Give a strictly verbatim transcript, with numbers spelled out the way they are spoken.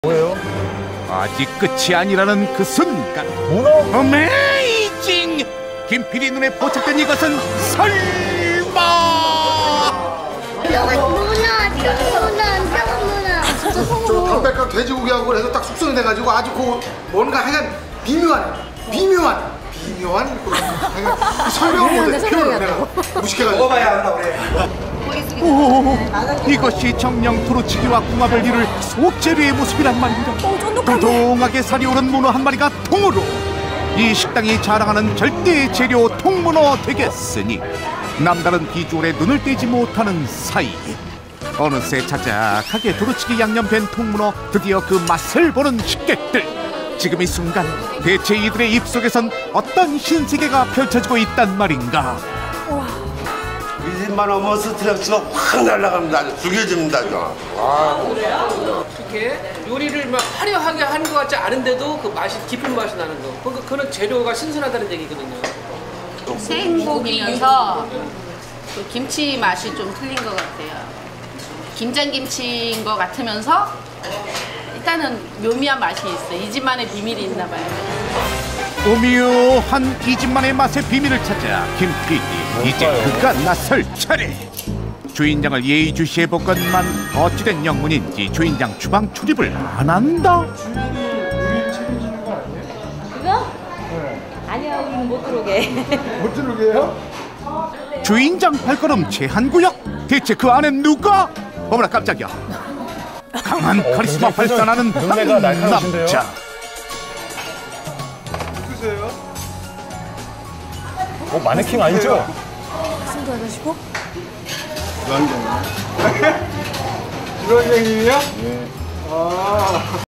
뭐예요? 아직 끝이 아니라는 그 순간 문어? 어메이징! 김필이 눈에 포착된 이것은 설마! 문어, 문어, 문어. 저 담백한 돼지고기하고 해서 딱 숙성이 돼가지고 아주 그 뭔가 하여간 미묘한 미묘한 미묘한 그런 하여간 설명 못해 표현을 내가 무식해가지고 먹어봐야 한다 그래. 오, 이것이 정령 두루치기와 궁합을 이룰 속재료의 모습이란 말입니다. 통통하게 살이 오른 문어 한 마리가 통으로 이 식당이 자랑하는 절대 재료 통문어 되겠으니 남다른 비주얼에 눈을 떼지 못하는 사이 어느새 자작하게 두루치기 양념된 통문어 드디어 그 맛을 보는 식객들. 지금 이 순간 대체 이들의 입속에선 어떤 신세계가 펼쳐지고 있단 말인가. 이 집만 오면 스트레스가 확 날아갑니다. 아주 죽여집니다. 아. 그래요? 이렇게 요리를 막 화려하게 하는 것 같지 않은데도 그 맛이 깊은 맛이 나는 거. 그 그런 재료가 신선하다는 얘기거든요. 생고기면서 또 김치 맛이 좀 틀린 것 같아요. 김장김치인 것 같으면서 일단은 묘미한 맛이 있어요. 이 집만의 비밀이 있나 봐요. 오묘한 이 집만의 맛의 비밀을 찾아 김피디 이제 그가 나설 차례. 주인장을 예의주시해보건만 어찌된 영문인지 주인장 주방 출입을 안 한다. 그거? 아니야, 우리는 못 들어오게. 못 들으게요? 주인장 발걸음 제한 구역. 대체 그 안엔 누가? 어머나 깜짝이야. 강한 카리스마 발산하는 한 눈매가 날카로우신데요? 남자. 어, 마네킹 아니죠? 숨도 안 하시고? 주방장님. 주방장님이요? 네. 아.